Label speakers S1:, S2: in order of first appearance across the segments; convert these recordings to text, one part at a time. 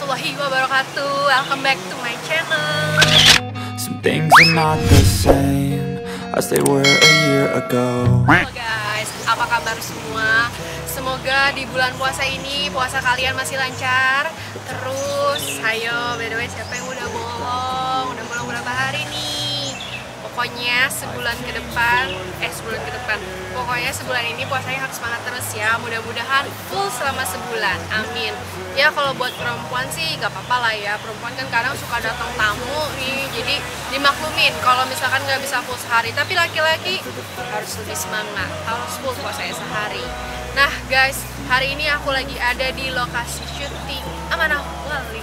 S1: warahmatullahi wabarakatuh. Welcome back to my channel.
S2: Some things are not the same as they were a year ago.
S1: Halo guys, apa kabar semua? Semoga di bulan puasa ini puasa kalian masih lancar. Terus, ayo by the way siapa yang udah bolong? Udah bolong berapa hari nih? Pokoknya sebulan ke depan, pokoknya sebulan ini puasanya harus semangat terus ya. Mudah-mudahan full selama sebulan, amin. Ya kalau buat perempuan sih gak apa-apa lah ya. Perempuan kan kadang suka datang tamu nih, jadi dimaklumin kalau misalkan nggak bisa full sehari. Tapi laki-laki harus lebih semangat, harus full puasanya sehari. Nah guys, hari ini aku lagi ada di lokasi syuting Amanah Wali.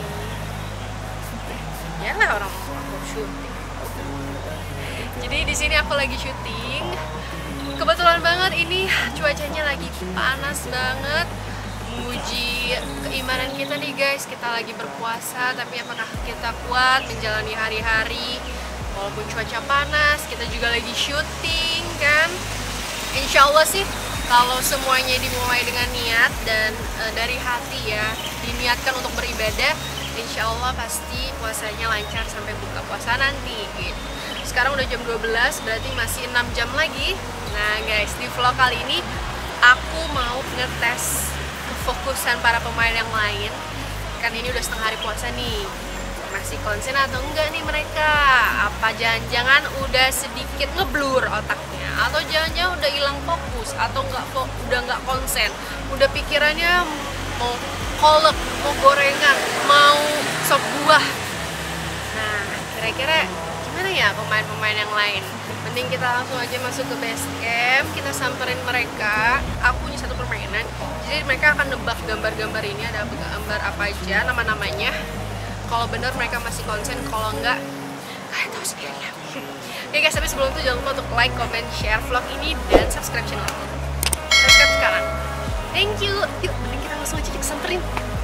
S1: Ya lah orang aku syuting. Jadi di sini aku lagi syuting. Kebetulan banget ini cuacanya lagi panas banget. Menguji keimanan kita nih guys. Kita lagi berpuasa, tapi apakah kita kuat menjalani hari-hari walaupun cuaca panas? Kita juga lagi syuting kan. Insya Allah sih kalau semuanya dimulai dengan niat dan dari hati ya, diniatkan untuk beribadah, insya Allah pasti puasanya lancar sampai buka puasa nanti gitu. Sekarang udah jam 12, berarti masih 6 jam lagi. Nah guys, di vlog kali ini aku mau ngetes kefokusan para pemain yang lain. Kan ini udah setengah hari puasa nih, masih konsen atau enggak nih mereka? Apa jangan-jangan udah sedikit ngeblur otaknya? Atau jangan-jangan udah hilang fokus? Atau udah nggak konsen? Udah pikirannya mau kolak, mau gorengan, mau sop buah. Nah, kira-kira gimana ya pemain-pemain yang lain? Mending kita langsung aja masuk ke base camp, kita samperin mereka. Aku punya satu permainan, jadi mereka akan nebak gambar-gambar ini ada gambar apa aja, nama-namanya. Kalau bener mereka masih konsen, kalau enggak kalian tahu sendiri ya. Oke guys, tapi sebelum itu jangan lupa untuk like, comment, share vlog ini dan subscribe channel aku. Subscribe sekarang. Thank you. Yuk, mending kita langsung aja disamperin.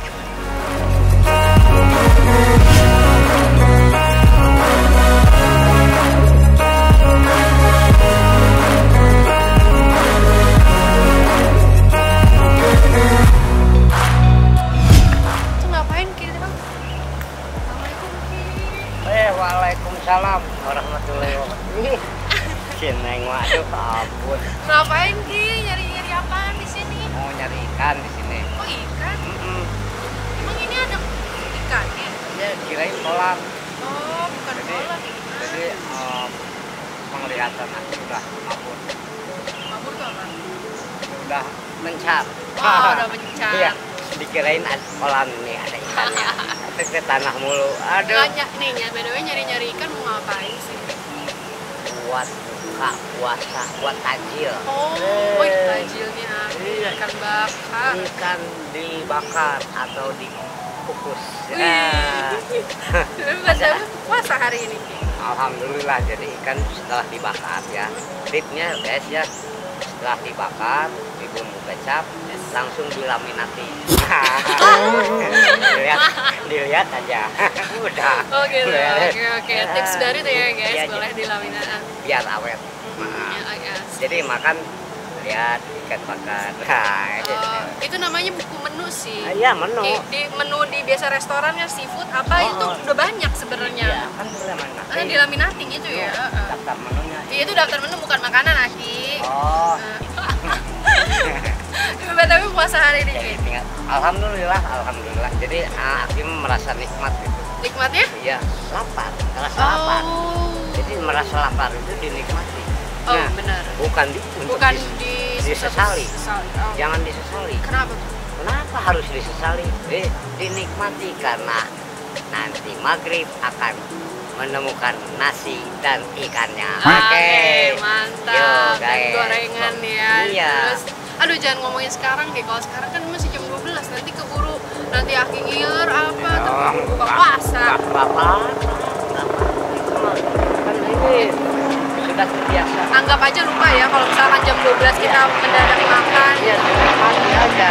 S3: Waalaikumsalam warahmatullahi wabarakatuh. Neng, waduh, ampun.
S1: Ngapain Ki? Nyari-nyari apaan di sini?
S3: Mau nyari ikan di sini.
S1: Oh ikan? Emang ini ada ikannya?
S3: Ya kirain kolam.
S1: Oh bukan kolam.
S3: Jadi penglihatan aku udah mabur.
S1: Mabur tuh apa?
S3: Udah mencar.
S1: Oh udah mencar.
S3: Iya, dikirain ada kolam nih, ada ikannya. Tapi ke tanah mulu. Aduh.
S1: Nih, by the way nyari-nyari ikan mau ngapain sih?
S3: Buat buka puasa, buat tajil.
S1: Oh, itu tajilnya.
S3: Iya.
S1: Ikan bakar.
S3: Ikan dibakar atau dikukus.
S1: Tapi bukan siapa puasa hari ini.
S3: Alhamdulillah, jadi ikan setelah dibakar ya. Tipnya guys ya, setelah dibakar dibumbu kecap langsung dilaminati. dilihat aja. Udah.
S1: Oke. Tips dari itu ya guys, ya, boleh dilaminati.
S3: Biar awet. Jadi makan lihat ikan bakar.
S1: Itu namanya buku menu sih.
S3: Iya, menu.
S1: Di menu di biasa restorannya seafood apa itu udah banyak sebenarnya.
S3: Iya, kan dilaminati.
S1: Dilaminati gitu ya.
S3: Daftar menunya.
S1: Iya, itu daftar menu bukan makanan, Aki.
S3: Oh.
S1: Tapi puasa hari ini.
S3: Alhamdulillah. Jadi Aki merasa nikmat gitu.
S1: Nikmatnya?
S3: Iya, lapar, merasa lapar. Jadi merasa lapar itu dinikmati.
S1: Oh, nah, benar.
S3: Bukan disesali.
S1: Oh.
S3: Jangan disesali.
S1: Kenapa?
S3: Kenapa harus disesali? Dinikmati karena nanti maghrib akan menemukan nasi dan ikannya.
S1: Oke, mantap. Dan
S3: guys.
S1: gorengan ya.
S3: Iya.
S1: Terus, aduh jangan ngomongin sekarang deh. Kalau sekarang kan masih jam 12, nanti keburu nanti Aki ngiler apa terus buka puasa.
S3: Apa? Kan ini sudah terbiasa.
S1: Anggap aja lupa ya kalau misalkan jam 12 kita mendadak makan.
S3: Iya, mati aja.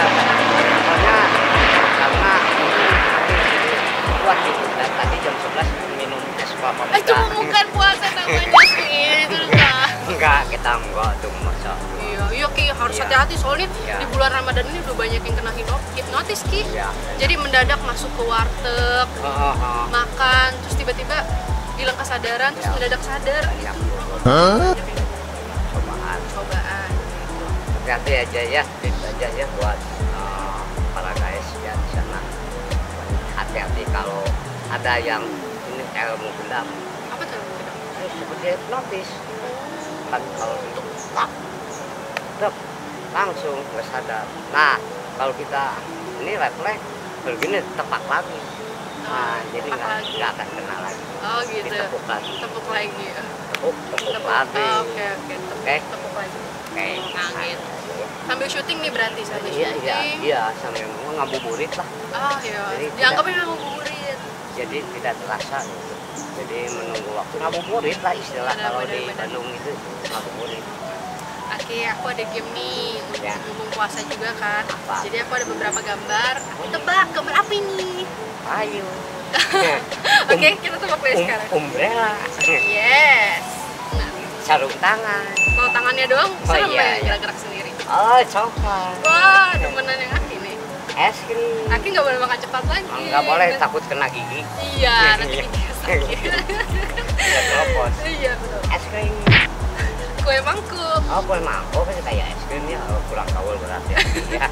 S3: Karena kuat gitu. Dan tadi jam 11 minum es kelapa muda.
S1: Itu bukan puasa namanya sih, itu lupa.
S3: Enggak, kita enggak tuh masa.
S1: Iya Ki, harus
S3: Iya.
S1: hati-hati soalnya
S3: Iya.
S1: di bulan Ramadan ini udah banyak yang kena hipnotis Ki.
S3: Iya.
S1: Jadi mendadak masuk ke warteg,
S3: Heeh.
S1: makan, terus tiba-tiba hilang kesadaran, terus
S3: Iya.
S1: mendadak sadar.
S3: Banyak
S2: Hah?
S3: cobaan.
S1: Cobaan.
S3: Hati-hati aja ya, tips aja ya buat para guys ya di sana. Hati-hati kalau ada yang ini ilmu gendam.
S1: Apa tuh?
S3: Seperti hipnotis. Kan kalau itu tak langsung nggak sadar. Nah kalau kita ini refleks begini tepak lagi. Nah jadi
S1: tepak lagi.
S3: nggak akan kena lagi.
S1: Oh gitu.
S3: Ditepuk lagi.
S1: Tepuk lagi.
S3: Tepuk
S1: Tepuk.
S3: lagi.
S1: Oke.
S3: Oke.
S1: Tepuk lagi.
S3: Oke.
S1: Nah, gitu. Sambil syuting nih berarti sambil syuting.
S3: Iya sambil ngabuburit lah.
S1: Oh iya.
S3: Jadi
S1: Dianggapnya ngabuburit.
S3: Jadi tidak terasa gitu. Jadi menunggu waktu ngabuburit lah istilah
S1: Benar,
S3: kalau
S1: benar,
S3: di
S1: benar.
S3: Bandung itu ngabuburit.
S1: Oke, aku ada game nih.
S3: Ya.
S1: Mumpung puasa juga kan.
S3: Apa?
S1: Jadi aku ada beberapa gambar. Aku tebak gambar apa ini?
S3: Ayo.
S1: Oke, kita tebak deh sekarang.
S3: Umbrella.
S1: Yes. Nah,
S3: Sarung tangan.
S1: kalau tangannya doang
S3: Oh,
S1: serem
S3: iya,
S1: ya
S3: iya.
S1: gerak-gerak sendiri.
S3: Oh coklat.
S1: Wah, demenan yang Aki nih.
S3: Es krim.
S1: Aki nggak boleh makan cepat lagi.
S3: Nggak boleh takut kena gigi.
S1: Iya, nanti
S3: Iya.
S1: giginya sakit.
S3: Nggak teropos.
S1: Iya betul.
S3: Es krim.
S1: Kue mangkuk.
S3: Oh boleh mangkok kan kayak es krim ya. Oh, kurang gaul berarti. Ya.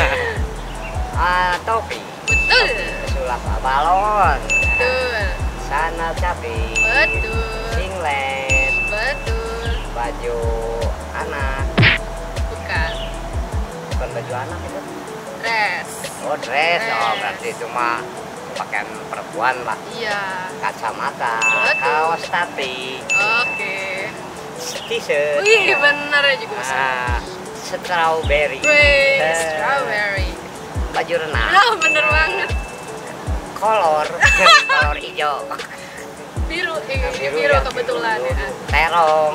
S3: Topi.
S1: Betul.
S3: Sulap balon.
S1: Betul.
S3: Sandal cabai.
S1: Betul.
S3: Singlet.
S1: Betul.
S3: Baju anak.
S1: Bukan.
S3: Bukan baju anak itu.
S1: Dress.
S3: Oh dress. Oh
S1: Dress.
S3: berarti itu mah pakaian perempuan lah.
S1: Iya.
S3: Kacamata.
S1: Betul.
S3: Kaos tati.
S1: Oke.
S3: T-shirt.
S1: Wih, bener ya juga bisa.
S3: Strawberry.
S1: Wih,
S3: Eh,
S1: strawberry.
S3: Baju renang.
S1: Ah, bener banget.
S3: Kolor. Kolor hijau.
S1: Biru, biru
S3: ya,
S1: kebetulan
S3: biru.
S1: ya.
S3: Terong.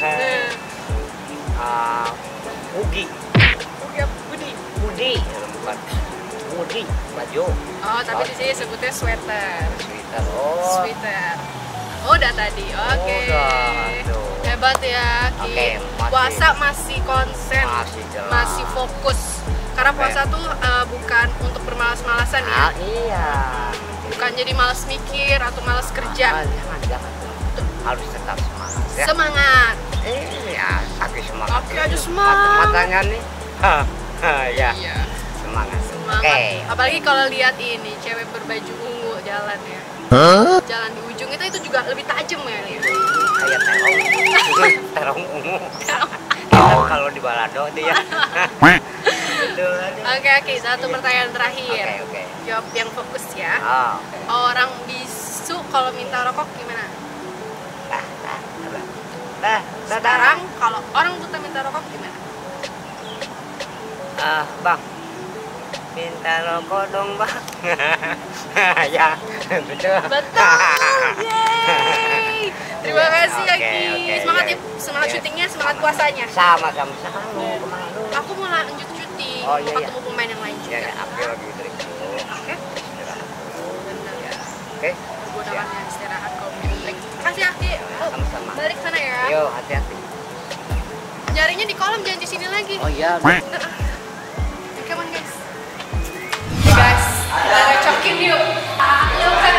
S1: Nah,
S3: Ugi.
S1: ya, Budi.
S3: Budi. Bukan. Budi. Baju.
S1: Oh, tapi di sini sebutnya sweater.
S3: Sweater. Oh.
S1: Sweater. Oh, udah tadi. Oke.
S3: Udah, tuh.
S1: Hebat ya, Ki.
S3: Oke, masih.
S1: Puasa masih konsen.
S3: Masih jelas.
S1: Masih fokus. Karena
S3: Oke.
S1: puasa tuh bukan untuk bermalas-malasan ya.
S3: Iya.
S1: Bukan jadi malas mikir atau malas kerja.
S3: Jangan. Harus tetap semangat ya.
S1: Semangat.
S3: Iya, tapi semangat.
S1: Tapi aja semangat.
S3: Matanya nih. Ya,
S1: Iya.
S3: semangat.
S1: Semangat.
S3: Oke.
S1: Apalagi kalau lihat ini cewek berbaju ungu jalan ya.
S2: Huh?
S1: Jalan di ujung itu juga lebih tajam ya.
S3: Kayak terong. Terong ungu. Kan kalau di balado itu ya. Betul.
S1: Oke, satu pertanyaan terakhir.
S3: Oke.
S1: Jawab yang fokus ya.
S3: Oh.
S1: Orang bisu kalau minta rokok gimana? Sekarang kalau orang buta minta rokok gimana?
S3: Bang. Minta rokok dong, Bang. Ya, betul.
S1: Betul. Yeay. Terima kasih ya,
S3: Oke,
S1: Ki.
S3: oke,
S1: Semangat
S3: iya.
S1: ya, semangat
S3: Iya.
S1: syutingnya, semangat puasanya.
S3: Sama-sama. Mau kemana lu?
S1: Aku mau lanjut syuting,
S3: Oh,
S1: mau
S3: iya, iya.
S1: ketemu pemain yang lain juga.
S3: Ya, aku lagi break dulu.
S1: Oke.
S3: Istirahat dulu.
S1: Benar.
S3: Ya. Oke.
S1: Gunakannya istirahat kalau mau break. Makasih Aki. Oh,
S3: Sama-sama.
S1: balik sana ya.
S3: Yo, hati-hati.
S1: Jarinya di kolam, jangan di sini lagi.
S3: Oh iya.
S1: Come on guys. Hey guys, kita recokin yuk. Yuk kan.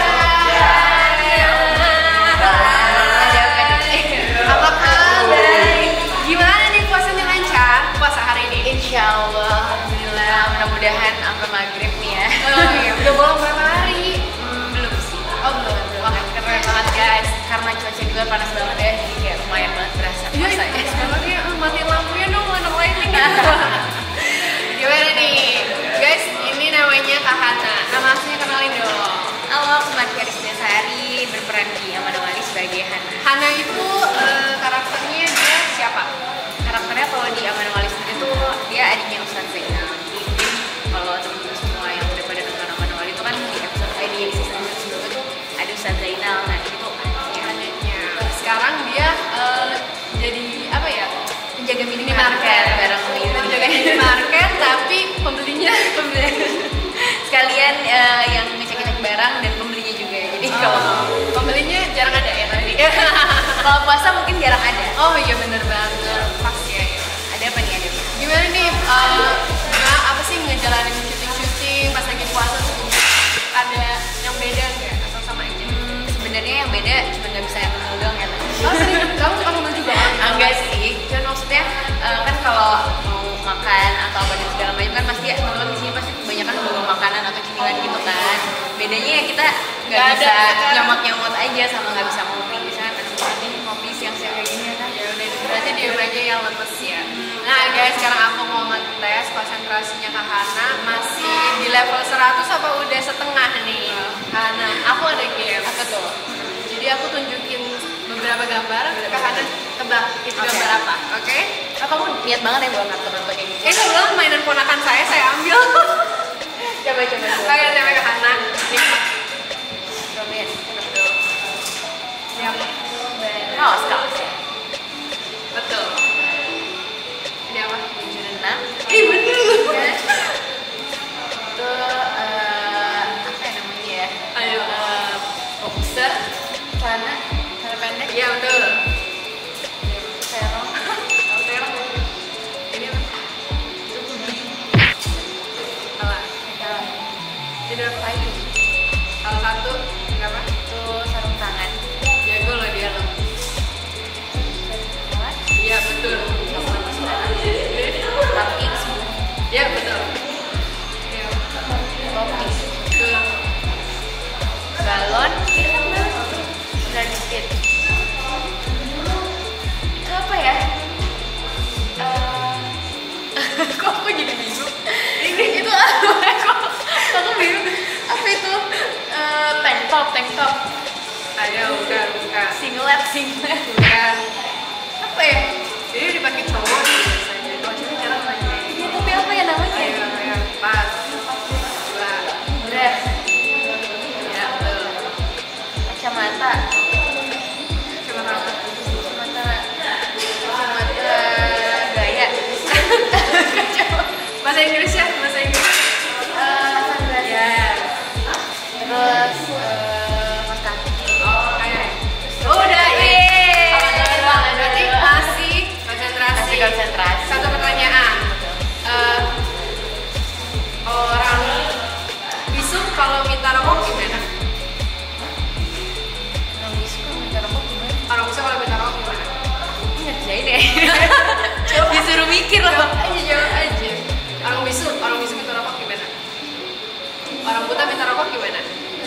S1: Apa kabar? Gimana nih puasanya lancar? Puasa hari ini?
S4: Insya Allah, Alhamdulillah, mudah-mudahan sampai maghrib nih ya.
S1: Oh iya, udah bolong berapa hari?
S4: Belum sih.
S1: Oh belum.
S4: Wah, keren banget guys, karena cuaca juga panas banget ya, jadi kayak lumayan banget berasa
S1: Iya,
S4: puasa ya.
S1: sebenarnya matiin lampunya dong, warna lighting gitu. Gimana nih? Guys, ini namanya Kak Hana. Nama aslinya kenalin dong.
S4: Halo, aku Marki Arisdasari, berperan di Amanah Wali sebagai Hana.
S1: Hana itu karakternya dia siapa?
S4: Karakternya kalau di Amanah Wali sendiri tuh dia adiknya Ustadz Zainal. Jadi mungkin kalau teman-teman semua yang udah pada nonton Amanah Wali itu kan di episode di season sebelumnya tuh ada Ustadz Zainal. Nah itu adiknya.
S1: Hananya. Sekarang dia jadi apa ya?
S4: Menjaga minimarket bareng
S1: Menjaga minimarket tapi pembelinya
S4: sekalian yang ngecek-ngecek barang dan pembelinya juga. Jadi kalau
S1: pembelinya jarang ada ya tadi.
S4: kalau puasa mungkin jarang ada.
S1: Oh iya bener banget. apa sih ngejalanin syuting pas lagi puasa tuh ada yang beda nggak atau sama aja?
S4: Sebenarnya yang beda cuma nggak bisa yang ngemil doang ya.
S1: Oh serius? Kamu suka ngemil juga?
S4: Enggak sih, kan maksudnya kan kalau mau makan atau apa dan segala macam kan pasti teman-teman di sini pasti kebanyakan bawa makanan atau cemilan gitu kan. Bedanya ya kita nggak bisa nyamot-nyamot aja sama nggak bisa ngopi. Misalnya pengen banget nih ngopi siang-siang kayak gini ya kan.
S1: Ya udah berarti diem aja yang lemes ya. Nah guys, sekarang aku mau ngetes konsentrasinya Kak Hana masih di level 100 apa udah setengah nih? Hana, aku ada game.
S4: Apa tuh?
S1: Jadi aku tunjukin beberapa gambar, Kak Hana tebak itu gambar apa, oke?
S4: Oh, kamu niat banget ya bawa kartu-kartu kayak gitu?
S1: Kebetulan mainan ponakan saya ambil.
S4: Coba.
S1: Oke, saya Kak Hana. Nih,
S4: Cobain.
S1: betul. Ini apa?
S4: Kaos.
S1: Betul. Ini apa?
S4: 76.
S1: Ih bener.
S4: Itu apa ya namanya ya?
S1: Ayo.
S4: Boxer, celana pendek.
S1: Iya betul.
S4: Terong.
S1: Terong. Ini apa?
S4: Itu hoodie.
S1: Salah. Ini apa lagi? Salah satu. Ini apa?
S4: Itu sarung tangan.
S1: Jago loh dia loh.
S4: Kaos.
S1: Iya betul.
S4: Kaki.
S1: Iya betul. Iya.
S4: Topi.
S1: Betul.
S4: Galon. Udah dikit. Itu apa ya? Kok aku jadi bingung? Ini itu apa? Kok aku bingung? Apa itu? Tank top.
S1: Ayo bukan.
S4: Singlet.
S1: Bukan.
S4: Apa ya?
S1: Ini dipakai cowok nih biasanya. Kalau cewek jarang pakai.
S4: Ini tapi apa ya namanya?
S1: Ayo. 4, 2,
S4: Dress.
S1: ya betul.
S4: Kacamata.
S1: Coba apa?
S4: Kacamata gaya.
S1: Bahasa Inggris ya, bahasa Inggris.
S4: Sunglass.
S1: Ya.
S4: Terus kaos kaki.
S1: Oh, kayak. Oh, udah. Berarti masih konsentrasi. Satu pertanyaan. Orang bisu kalau minta rokok gimana?
S4: Orang bisu kalau minta rokok gimana?
S1: Orang bisu kalau minta rokok gimana?
S4: Ngerjain deh. Disuruh mikir loh.
S1: Jawab aja. Orang bisu minta rokok gimana? Orang buta minta rokok gimana?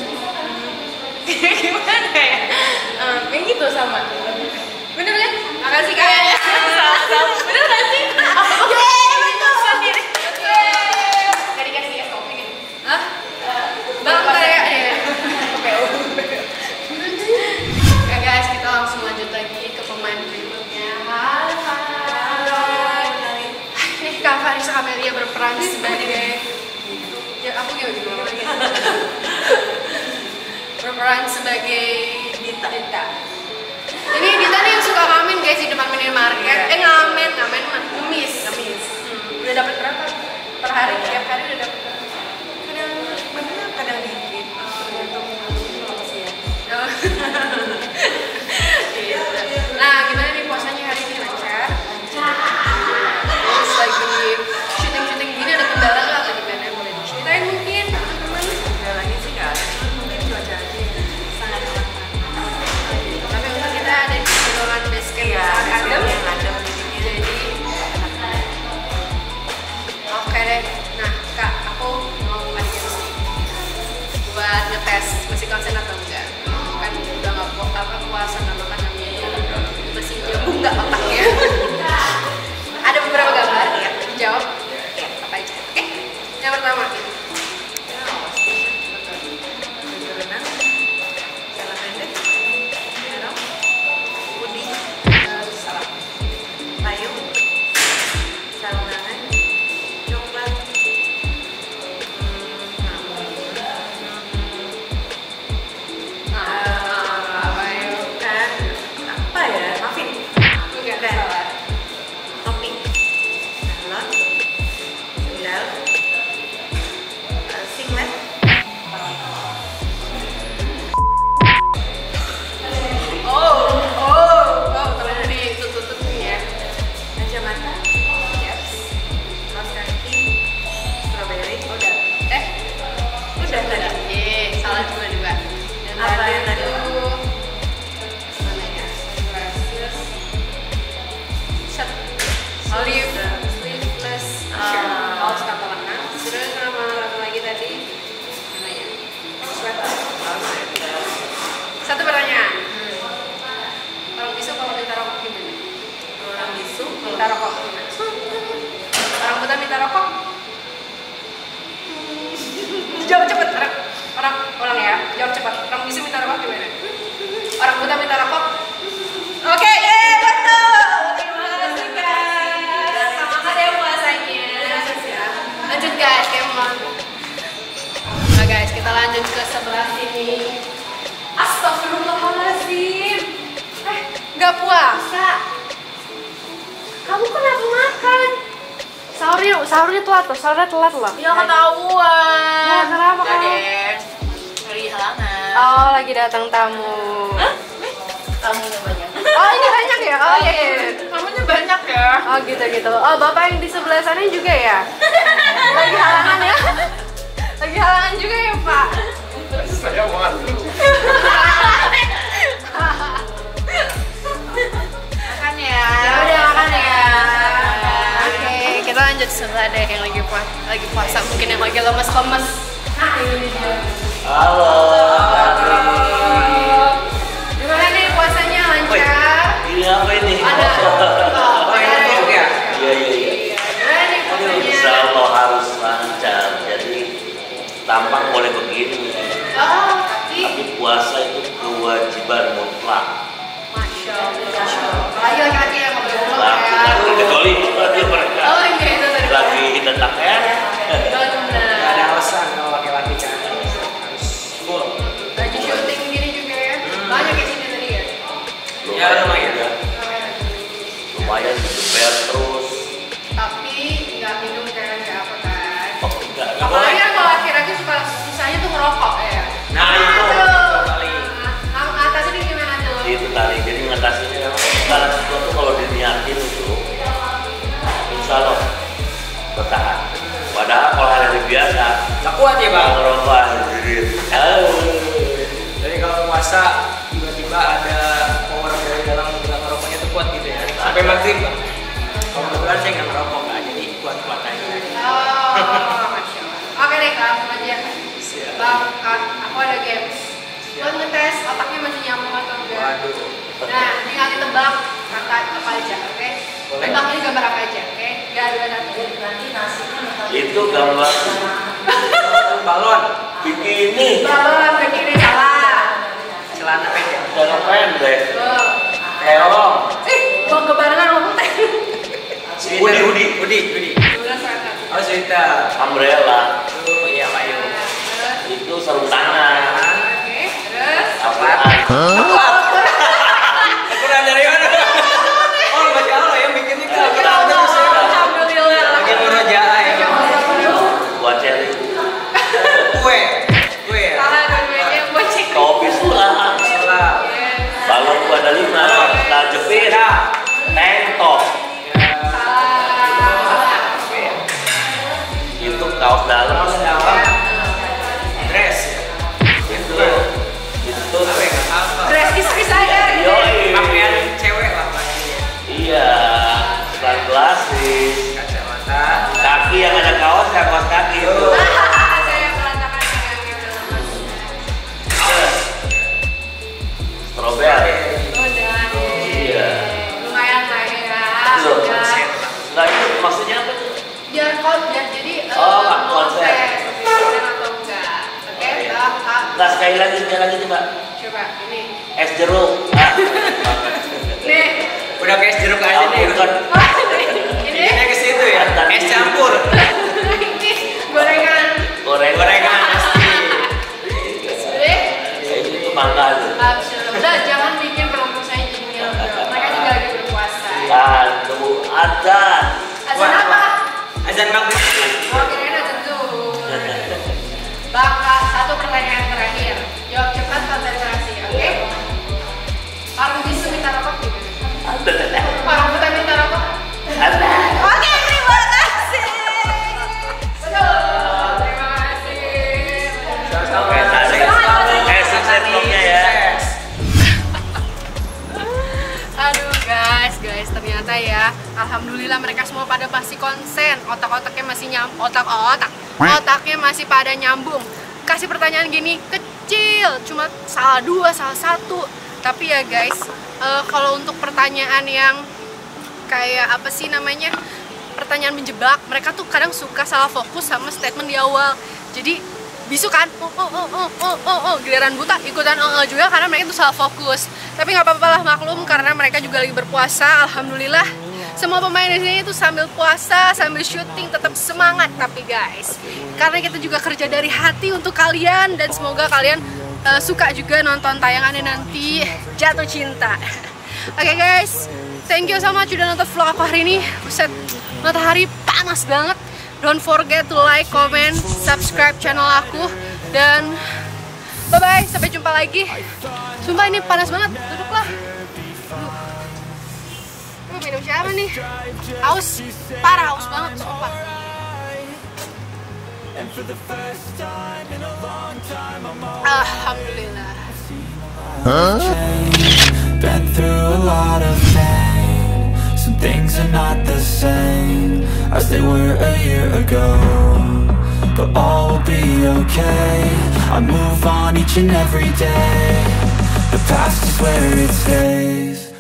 S4: Gimana ya? Yang gitu sama. Bener kan?
S1: Makasih Kak.
S4: Sama. Bener gak sih? Betul sendiri. Gak dikasih es kopi nih.
S1: Hah? Bang kayak ya guys, kita langsung lanjut lagi ke pemain berikutnya. Hai. Nih Kak Farisa Kamelia berperan sebagai aku gimana lagi? Berperan sebagai Dita. Ini Dita nih yang suka ngamen guys di depan minimarket. Ngamen ngemis. Udah dapat berapa per hari? Tiap hari udah dapat berapa? Kadang banyak, kadang dikit. Gitu. Nah, gimana nih puasanya hari ini lancar? Terus lagi syuting gini ada kendala nggak atau gimana? Boleh diceritain mungkin teman-teman?
S5: Kendalanya sih nggak ada, mungkin cuaca aja sangat
S1: Tapi untuk kita ada di ruangan base camp sangat adem.
S5: yang adem jadinya.
S1: Jadi oke deh. Nah Kak, aku mau main games nih buat ngetes masih konsen atau enggak. Kan udah nggak puasa nggak makan nggak minum, masih nyambung nggak otaknya. Ada beberapa gambar ya, jawab ya apa aja. Oke, yang pertama
S5: Baju renang, celana pendek, terong, hoodie,
S1: salah.
S5: payung, sarung tangan, coklat,
S1: Coba, orang bisu minta rokok gimana? Orang buta minta rokok? Oke, betul! Terima kasih guys!
S4: Semangat ya puasanya.
S1: Lanjut guys, kemon. Nah guys, kita lanjut ke sebelah sini. Astagfirullahaladzim. Nggak puasa. Kamu kenapa makan? Sahurnya telat loh.
S4: Ya ketahuan.
S1: Ya, kenapa
S4: Udah
S1: kamu?
S4: deh. Dari halangan.
S1: Oh, lagi datang tamu.
S4: Tamunya banyak.
S1: Oh, ini banyak ya? Oh iya.
S4: Tamunya banyak ya.
S1: Oh gitu. Oh, bapak yang di sebelah sana juga ya? Lagi halangan ya? Lagi halangan juga ya, Pak?
S6: Saya malu.
S4: Makan ya.
S1: Ya udah makan ya. Oke, kita lanjut sebelah deh yang lagi puasa, mungkin yang lagi lemes-lemes. Nah, ini dia.
S6: Halo.
S1: Gimana nih puasanya, lancar?
S6: Ini apa ini?
S1: Ada.
S6: Iya.
S1: Gimana nih puasanya?
S6: Insya Allah harus lancar. Jadi tampang boleh begini.
S1: Oh, tapi
S6: Tapi puasa itu kewajiban mutlak.
S1: Masya Allah. Apalagi laki-laki yang ngobrol ya.
S6: Laki-laki kecuali mereka
S1: Oh iya, itu tadi.
S6: lagi detak ya.
S1: Benar.
S7: Gak ada alasan kalau laki-laki kan harus full.
S1: Lagi syuting gini juga ya. Banyak di sini tadi ya.
S7: Ya, lumayan.
S6: Lumayan digeber terus.
S1: Tapi nggak minum kan, nggak apa kan.
S6: Oh, enggak.
S1: Apalagi kan kalau laki-laki suka susahnya tuh ngerokok ya.
S7: Nah, itu kali.
S1: Atasnya gimana tuh?
S6: Itu tadi. Jadi ngatasinnya memang segala sesuatu kalau diniatin itu insya Allah bertahan. Padahal kalau hari biasa
S7: Gak kuat ya bang.
S6: ngerokok anjir.
S7: Jadi kalau puasa tiba-tiba ada power dari dalam gelang rokoknya tuh kuat gitu ya. Sampai maghrib bang. Kalau kebetulan saya nggak ngerokok nggak, jadi kuat-kuat aja.
S1: Oh, Masya Allah. Oke deh, langsung aja. Bang, aku ada games. Buat ngetes otaknya masih nyambung atau enggak.
S7: Waduh.
S1: Nah, tinggal ditebak kata apa aja, oke?
S7: Boleh.
S1: Tebak ini gambar apa aja, oke? Gak ada nanti nasinya.
S6: Itu gambar
S7: Balon.
S6: bikini
S1: Balon begini salah.
S7: Celana pendek.
S6: celana pendek
S1: Oh.
S6: keong
S1: Mau kebarengan ngomong teh.
S6: Hoodie.
S7: Oh sweater.
S6: umbrella
S7: Oh iya Pak Yu.
S6: itu sarung tangan
S1: Oke, terus
S6: apaan
S7: Kurang dari mana? Oh masya Allah yang bikin itu.
S1: Alhamdulillah.
S7: Lagi murojaah ya.
S6: buat ceri
S7: Kue. Ya.
S1: Salah dua-duanya bocek.
S6: kopi sulam
S7: Salah.
S6: balon gua ada 5 nah jepit tank top itu kaos dalam
S7: Kaos dalam. Dress ya.
S6: itu
S7: Apa ya? Apa?
S1: Dress is aja.
S6: yoi
S7: Pakaian cewek lah Pak.
S6: iya sunglasses
S7: Kacamata.
S6: kaki yang ada kaos kaki itu
S1: Saya berantakan dengan
S6: strawberry
S1: udah.
S6: iya
S1: Lumayan lah ya.
S6: Loh,
S1: Udah.
S6: nah itu maksudnya apa tuh?
S1: Biar jadi
S6: Oh, konser.
S1: konser atau enggak. Oke, Kak.
S6: Nah sekali lagi coba
S1: Coba ini.
S6: es jeruk
S1: Nih.
S7: Udah kayak es jeruk aja nih.
S6: bukan
S1: Ini.
S7: Ini ke situ ya. Es campur.
S1: Ini gorengan.
S7: Gorengan pasti.
S1: Ini.
S6: itu mangga tuh
S1: Udah jangan bikin kelompok saya jadi ngiler. Mereka juga lagi berpuasa.
S6: aduh ada
S1: Azan apa?
S7: Azan maghrib.
S1: Oh, kirain azan zuhur. Bakal satu pertanyaan terakhir. Jawab cepat konsentrasi, oke? Orang bisu minta rokok gimana? Orang buta minta rokok?
S6: ada
S1: Oke, terima kasih. Betul. Terima kasih.
S7: Sama-sama.
S6: sukses vlognya ya
S1: Aduh guys, ternyata ya, alhamdulillah mereka semua pada pasti konsen, otaknya masih otaknya masih pada nyambung. Kasih pertanyaan gini kecil, cuma salah 2, salah 1. Tapi ya guys, kalau untuk pertanyaan yang kayak apa sih namanya, pertanyaan menjebak, mereka tuh kadang suka salah fokus sama statement di awal. Jadi bisu kan, giliran buta ikutan juga karena mereka itu salah fokus. Tapi nggak apa-apa lah, maklum karena mereka juga lagi berpuasa. Alhamdulillah semua pemain di sini itu sambil puasa, sambil syuting tetap semangat. Tapi guys, karena kita juga kerja dari hati untuk kalian dan semoga kalian suka juga nonton tayangannya nanti, Jatuh Cinta. Oke guys, thank you so much udah nonton vlog aku hari ini. Buset, matahari panas banget. Don't forget to like, comment, subscribe channel aku. Dan bye-bye, sampai jumpa lagi. Sumpah ini panas banget, duduklah. Minum siapa nih? Haus, parah haus banget, sumpah. Alhamdulillah.
S2: Been through a lot of pain. Some things are not the same as they were a year ago, but all will be okay. I move on each and every day. The past is where it stays.